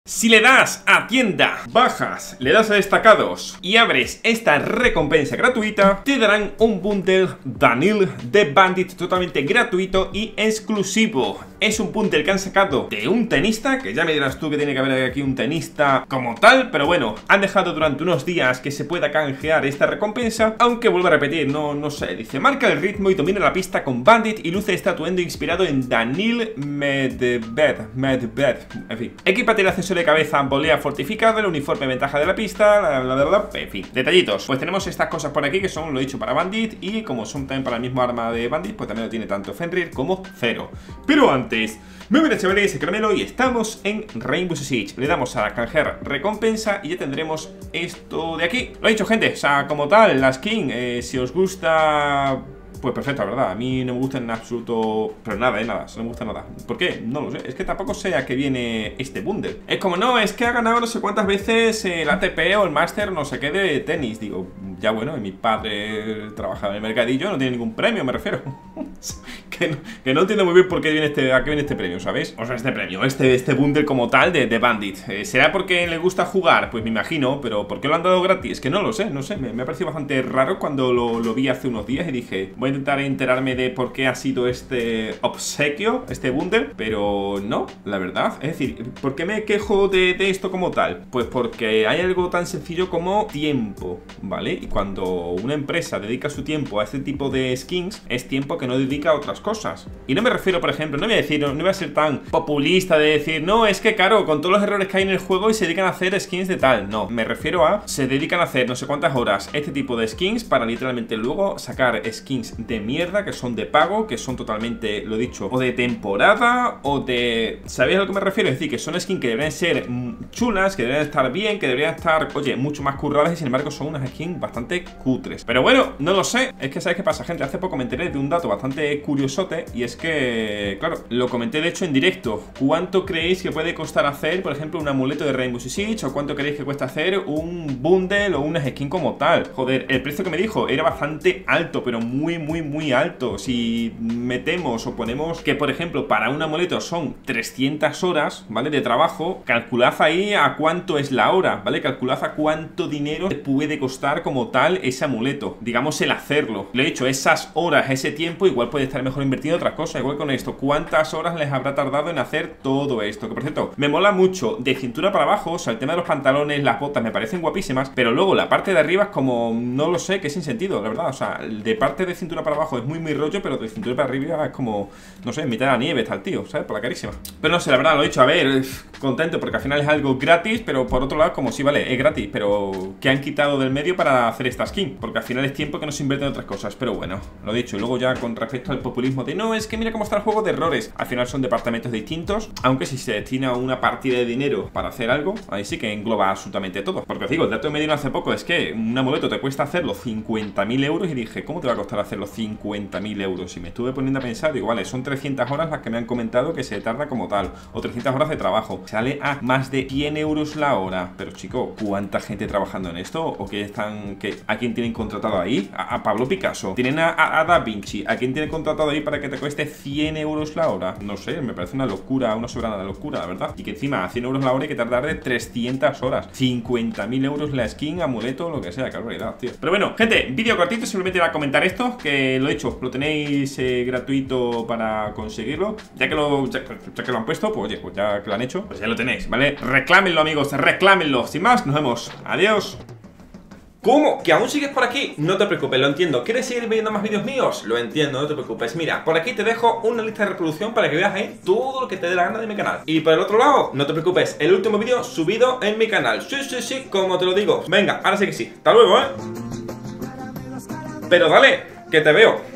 Si le das a tienda, bajas, le das a destacados y abres esta recompensa gratuita, te darán un bundle Daniel de Bandit totalmente gratuito y exclusivo. Es un bundle que han sacado de un tenista, que ya me dirás tú que tiene que haber aquí un tenista como tal, pero bueno, han dejado durante unos días que se pueda canjear esta recompensa, aunque vuelvo a repetir, no sé, dice, marca el ritmo y domina la pista con Bandit y luce este atuendo inspirado en Daniil Medvedev, en fin. Equípate el accesorio de cabeza, volea fortificado, el uniforme ventaja de la pista, en fin, detallitos. Pues tenemos estas cosas por aquí que son, lo he dicho, para Bandit, y como son también para el mismo arma de Bandit, pues también lo tiene tanto Fenrir como Zero. Pero antes, muy buenas chavales, Caramelo, y estamos en Rainbow Six Siege. Le damos a canjear recompensa y ya tendremos esto de aquí. Lo he dicho, gente, o sea, como tal, la skin, si os gusta... Pues perfecto, la verdad, a mí no me gusta en absoluto, pero nada, nada, no me gusta nada. ¿Por qué? No lo sé, es que tampoco sé a qué viene este bundle. Es como, no, es que ha ganado no sé cuántas veces el ATP o el Master no sé qué de tenis. Digo, ya bueno, mi padre trabajaba en el mercadillo, no tiene ningún premio, me refiero. que no entiendo muy bien por qué viene a qué viene este premio, ¿sabéis? O sea, este premio, este bundle como tal de Bandit. ¿Será porque le gusta jugar? Pues me imagino, pero ¿por qué lo han dado gratis? Que no lo sé, me ha parecido bastante raro cuando lo vi hace unos días y dije, voy a intentar enterarme de por qué ha sido este obsequio, este bundle, pero no, la verdad. Es decir, ¿por qué me quejo de esto como tal? Pues porque hay algo tan sencillo como tiempo, ¿vale? Y cuando una empresa dedica su tiempo a este tipo de skins, es tiempo que no dedica a otras cosas. Y no me refiero, por ejemplo, no voy a ser tan populista de decir, no, es que claro, con todos los errores que hay en el juego y se dedican a hacer skins de tal. No, me refiero a, se dedican a hacer no sé cuántas horas este tipo de skins para literalmente luego sacar skins de mierda, que son de pago, que son totalmente, lo dicho, o de temporada, o de... ¿Sabéis a lo que me refiero? Es decir, que son skins que deberían ser chulas, que deberían estar bien, que deberían estar, oye, mucho más curradas, y sin embargo son unas skins bastante cutres. Pero bueno, no lo sé, es que ¿sabéis qué pasa, gente? Hace poco me enteré de un dato bastante curiosote, y es que, claro, lo comenté de hecho en directo. ¿Cuánto creéis que puede costar hacer, por ejemplo, un amuleto de Rainbow Six Siege? ¿O cuánto creéis que cuesta hacer un bundle o una skin como tal? Joder, el precio que me dijo era bastante alto, pero muy alto. Si metemos o ponemos que, por ejemplo, para un amuleto son 300 horas, ¿vale? De trabajo, calculad ahí a cuánto es la hora, ¿vale? Calculad a cuánto dinero puede costar como tal ese amuleto, digamos el hacerlo. Lo he dicho, esas horas, ese tiempo, igual puede estar mejor invertido en otras cosas. Igual con esto, ¿cuántas horas les habrá tardado en hacer todo esto? Que por cierto, me mola mucho de cintura para abajo, o sea, el tema de los pantalones, las botas me parecen guapísimas, pero luego la parte de arriba es como, no lo sé, que es sin sentido, la verdad. O sea, de parte de cintura para abajo es muy rollo, pero de cintura para arriba es como, no sé, en mitad de la nieve está el tío, ¿sabes? Por la carísima. Pero no sé, la verdad, lo he dicho, a ver, contento porque al final es algo gratis, pero por otro lado, como sí, vale, es gratis, pero que han quitado del medio para hacer esta skin, porque al final es tiempo que no se invierte en otras cosas. Pero bueno, lo he dicho. Y luego ya con respecto al populismo de, no, es que mira cómo está el juego de errores, al final son departamentos distintos, aunque si se destina una partida de dinero para hacer algo, ahí sí que engloba absolutamente todo. Porque os digo, el dato que me dieron hace poco es que un amuleto te cuesta hacerlo 50.000 euros y dije, ¿cómo te va a costar hacerlo 50.000 euros? Y me estuve poniendo a pensar, digo, vale, son 300 horas las que me han comentado que se tarda como tal, o 300 horas de trabajo, sale a más de 100 euros la hora. Pero chico, ¿cuánta gente trabajando en esto? ¿O que están, a quién tienen contratado ahí? A Pablo Picasso, tienen a Da Vinci, ¿a quién tienen contratado ahí para que te cueste 100 euros la hora? No sé, me parece una locura, una soberana locura, la verdad. Y que encima a 100 euros la hora hay que tardar de 300 horas, 50.000 euros la skin, amuleto, lo que sea, qué barbaridad, tío. Pero bueno, gente, vídeo cortito, simplemente era comentar esto, que lo he hecho, lo tenéis gratuito para conseguirlo. Ya que lo han puesto, pues oye, pues ya que lo han hecho, pues ya lo tenéis, ¿vale? Reclámenlo, amigos, reclámenlo. Sin más, nos vemos. Adiós. ¿Cómo? ¿Que aún sigues por aquí? No te preocupes, lo entiendo. ¿Quieres seguir viendo más vídeos míos? Lo entiendo, no te preocupes. Mira, por aquí te dejo una lista de reproducción para que veas ahí todo lo que te dé la gana de mi canal. Y por el otro lado, no te preocupes, el último vídeo subido en mi canal. Sí, como te lo digo. Venga, ahora sí que sí. Hasta luego, ¿eh? Pero dale, que te veo.